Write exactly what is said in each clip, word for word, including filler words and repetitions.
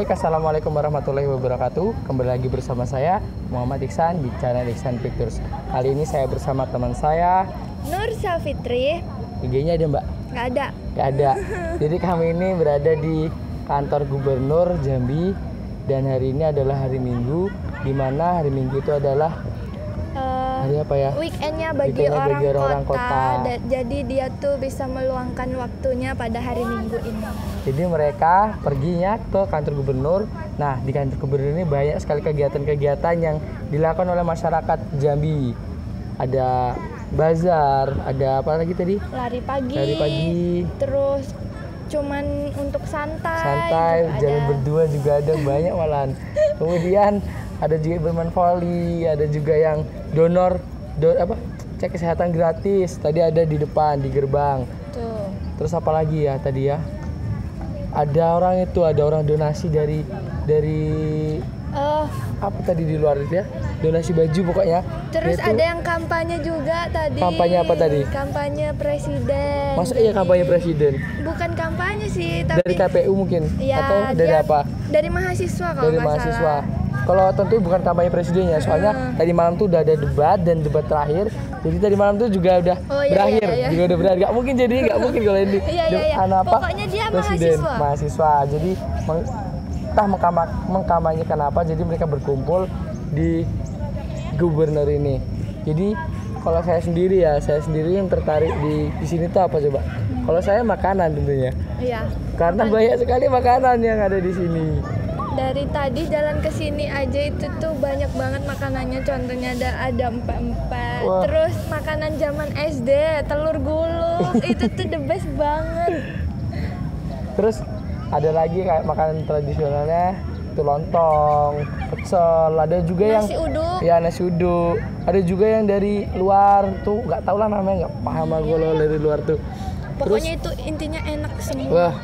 Baik, assalamualaikum warahmatullahi wabarakatuh. Kembali lagi bersama saya Muhammad Iksan di channel Iksan Pictures. Kali ini saya bersama teman saya Nur Safitri. I G-nya ada Mbak? Nggak ada. Nggak ada. Jadi kami ini berada di kantor Gubernur Jambi dan hari ini adalah hari Minggu, di mana hari Minggu itu adalah Uh, hari apa ya? Weekendnya bagi, Weekendnya orang, bagi orang kota, kota. Da- jadi dia tuh bisa meluangkan waktunya pada hari Minggu ini. Jadi mereka perginya ke kantor gubernur. Nah, di kantor gubernur ini banyak sekali kegiatan-kegiatan yang dilakukan oleh masyarakat Jambi. Ada bazar, ada apa lagi tadi? Lari pagi. Lari pagi. Terus cuman untuk santai. Santai, juga jalan ada. berdua juga ada banyak malahan. Kemudian ada juga bermain volley, ada juga yang donor, do, apa? Cek kesehatan gratis. Tadi ada di depan di gerbang. Tuh. Terus apa lagi ya tadi ya? Ada orang itu, ada orang donasi dari dari Oh, apa tadi di luar itu ya? Donasi baju pokoknya. terus Dia tuh- ada yang kampanye juga tadi. Kampanye apa tadi? Kampanye presiden. Masa iya kampanye presiden? Bukan kampanye sih, tapi Dari K P U mungkin? ya, Atau dari dia- apa? Dari mahasiswa kalau Dari nggak mahasiswa. salah. Kalau tentu bukan kampanye presidennya, soalnya Hmm. tadi malam tuh udah ada debat dan debat terakhir. Jadi tadi malam tuh juga udah Oh, iya, berakhir, iya, iya. juga udah berakhir. Gak mungkin jadi gak mungkin kalau ini. Iya, iya, iya. Anu apa? Pokoknya dia Presiden, mahasiswa. mahasiswa. Jadi meng, entah mengkama- mengkampanyekan apa, jadi mereka berkumpul di gubernur ini. Jadi kalau saya sendiri ya, saya sendiri yang tertarik di di sini tuh apa coba? Kalau saya makanan tentunya, Iya. karena banyak sekali makanan yang ada di sini. Dari tadi jalan ke sini aja itu tuh banyak banget makanannya. Contohnya ada ada empek-empek. Wah. Terus makanan zaman S D, telur gulung. Itu tuh the best banget. Terus ada lagi kayak makanan tradisionalnya itu lontong, pecel, ada juga yang Nasi uduk. ya nasi uduk. Ada juga yang dari luar tuh nggak tahu lah namanya, nggak paham aku kalau dari luar tuh. Pokoknya itu intinya enak semua. Wah,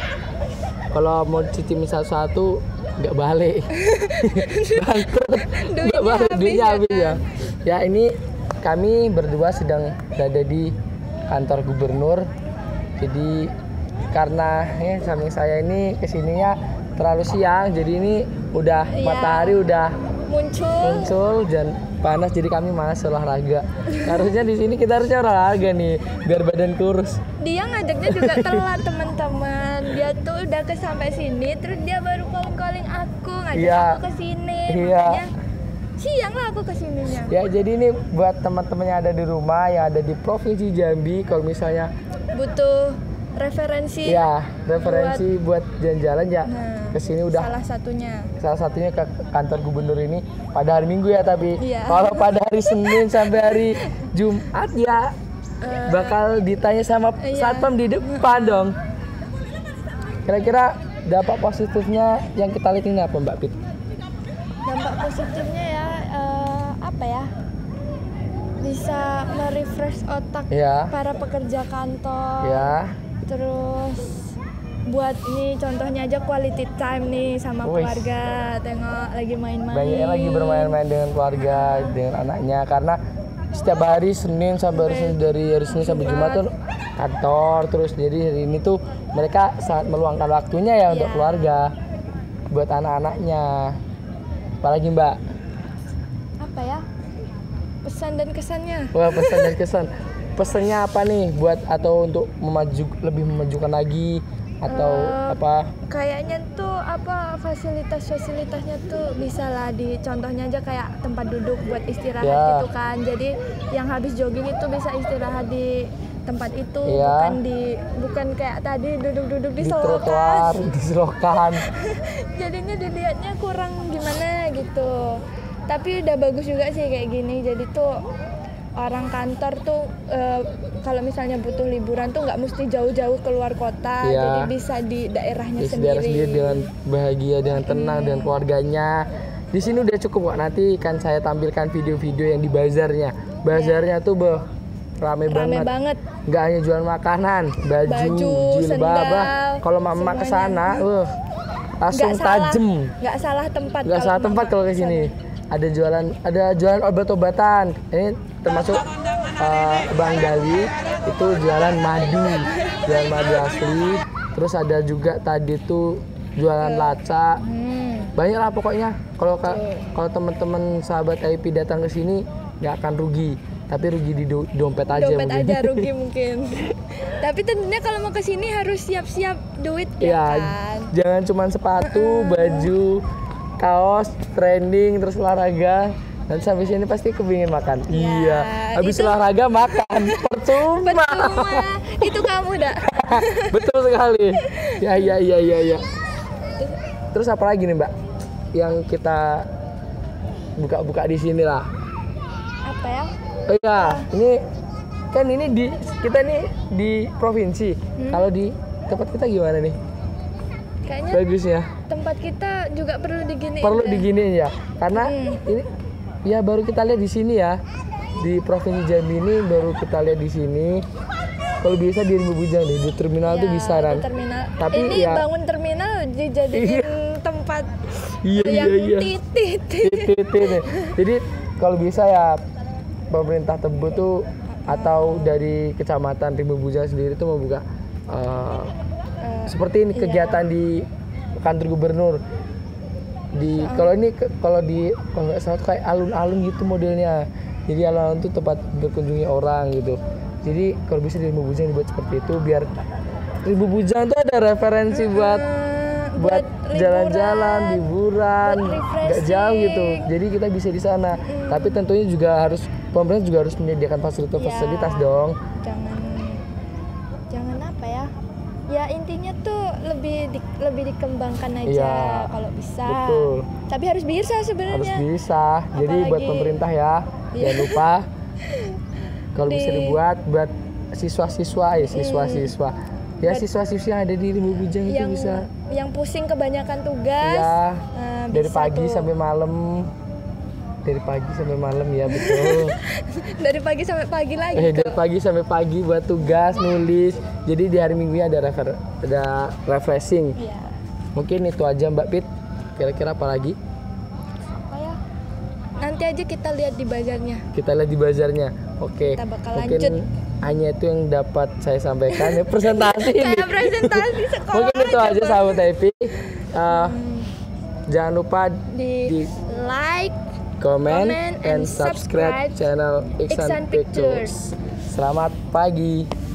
kalau mau cicipin satu-satu nggak balik, bangkrut, nggak balik, habis duitnya ya habis ya. kan? Ya ini kami berdua sedang berada di kantor gubernur. Jadi karena ya, samping saya ini kesininya terlalu siang, jadi ini udah Iya. matahari udah Muncul. muncul dan panas, jadi kami malas olahraga. Harusnya di sini kita harusnya olahraga nih biar badan kurus. Dia ngajaknya juga telat teman-teman. Dia tuh udah ke sampai sini, terus dia baru calling-calling aku, ngajak Iya. aku ke sini. Iya. Makanya siang lah aku ke sininya. Ya jadi ini buat teman-teman yang ada di rumah, yang ada di Provinsi Jambi, kalau misalnya Butuh referensi. ya referensi buat jalan-jalan ya Nah, kesini udah salah satunya. salah satunya ke kantor gubernur ini pada hari Minggu ya, tapi Iya. kalau pada hari Senin sampai hari Jumat ya Eh, bakal ditanya sama Iya. satpam di depan dong. Kira-kira dampak positifnya yang kita lihat ini apa Mbak Pit? dampak positifnya ya eh, apa ya? Bisa merefresh otak Ya, para pekerja kantor. ya. Terus buat nih contohnya aja quality time nih sama Wih. keluarga, tengok lagi main-main. Banyak lagi bermain-main dengan keluarga, dengan anaknya, karena setiap hari Senin sampai hari Senin, dari hari Senin sampai Jumat tuh kantor terus. Jadi hari ini tuh mereka sangat meluangkan waktunya ya untuk Iya. keluarga, buat anak-anaknya. Apalagi Mbak? Apa ya? Pesan dan kesannya. Wah, pesan dan kesan. Pesannya apa nih buat atau untuk memaju lebih memajukan lagi atau Eh, apa? Kayaknya tuh apa fasilitas-fasilitasnya tuh bisa lah di contohnya aja kayak tempat duduk buat istirahat Ya. gitu kan. Jadi yang habis jogging itu bisa istirahat di tempat itu, Ya. bukan di bukan kayak tadi duduk-duduk di, Di selokan. trotoar, di selokan. Jadinya dilihatnya kurang gimana gitu. Tapi udah bagus juga sih kayak gini. Jadi tuh orang kantor tuh eh, kalau misalnya butuh liburan tuh nggak mesti jauh-jauh keluar kota, Iya. jadi bisa di daerahnya Di sendiri. daerah sendiri dengan bahagia, dengan tenang, dengan keluarganya. Di sini udah cukup kok. Nanti kan saya tampilkan video-video yang di bazarnya. Bazarnya tuh beh, rame, Rame banget. banget. Nggak hanya jualan makanan, baju, Baju, jilbab. sendal, Kalau mama ke sana, uh, langsung Nggak salah, tajem. nggak salah tempat. Nggak salah tempat kalau ke sini. Ada jualan, ada jualan obat-obatan. Ini termasuk uh, Bang Dali itu jualan madu, jualan madu asli. Terus ada juga tadi tuh jualan laca, Hmm. banyak lah pokoknya. Kalau ka- kalau teman-teman sahabat I P datang ke sini nggak akan rugi, tapi rugi di do- dompet aja Dompet mungkin. aja rugi mungkin. Tapi tentunya kalau mau ke sini harus siap-siap duit ya, Ya, kan. jangan cuma sepatu, baju, kaos, trending, terus olahraga. Dan sampai sini pasti kepingin makan. Ya, Iya. Habis itu- olahraga makan. Percuma. Percuma. Itu kamu dah. Betul sekali. Ya, ya, ya, ya, ya. Terus apa lagi nih, Mbak? Yang kita buka-buka di sini lah. Apa ya? Oh iya, ini kan ini di kita nih di provinsi. Hmm. Kalau di tempat kita gimana nih? Kayaknya Bagusnya. tempat kita juga perlu diginiin. Perlu deh. diginiin ya. Karena Hmm. ini ya baru kita lihat di sini ya. Di Provinsi Jambi ini baru kita lihat di sini. Kalau bisa di Rimba Bujang deh, di terminal Ya, tuh bisa di kan. terminal. Tapi ini ya- bangun terminal dijadiin tempat Iya, yang iya, iya. titit. Titit. Jadi kalau bisa ya pemerintah Tebo tuh atau dari kecamatan Rimba Bujang sendiri tuh mau buka uh, Eh, seperti ini iya. kegiatan di kantor gubernur di kalau ini ke- kalau di kalau nggak salah tuh kayak alun-alun gitu modelnya. Jadi alun-alun tuh tempat berkunjungi orang gitu. Jadi kalau bisa di Rimba Bujang dibuat seperti itu biar Rimba Bujang tuh ada referensi buat Eh, buat liburan, jalan-jalan, liburan, buat nggak jauh refreshing. gitu. Jadi kita bisa di sana. Tapi tentunya juga harus pemerintah juga harus menyediakan fasilitas-fasilitas Ya. dong. Jangan jangan apa ya? Ya intinya tuh lebih di- lebih dikembangkan aja Iya, kalau bisa. betul. Tapi harus bisa Harus sebenarnya. bisa. Jadi buat Apalagi- pemerintah ya, Iya. jangan lupa kalau bisa Di- dibuat buat siswa-siswa ya siswa-siswa. Ya Buat- siswa-siswa yang ada di Rimba Bujang itu yang bisa. yang pusing kebanyakan tugas. Ya, Nah, dari bisa pagi tuh. sampai malam. Dari pagi sampai malam ya betul. dari pagi sampai pagi lagi. Eh, kok. dari pagi sampai pagi buat tugas, nulis. Jadi di hari Minggunya ada refer, ada refreshing. Iya. Mungkin itu aja Mbak Pit. Kira-kira apa lagi? Apa ya? Nanti aja kita lihat di bazarnya. Kita lihat di bazarnya. Oke. Kita bakal Mungkin lanjut. hanya itu yang dapat saya sampaikan ya presentasi ini. Kayak presentasi sekolah. Mungkin itu aja Bang. sahabat I P. Uh, Jangan lupa Di, di like, comment, comment and and subscribe subscribe channel Iksan Iksan Pictures. Pictures. Selamat pagi.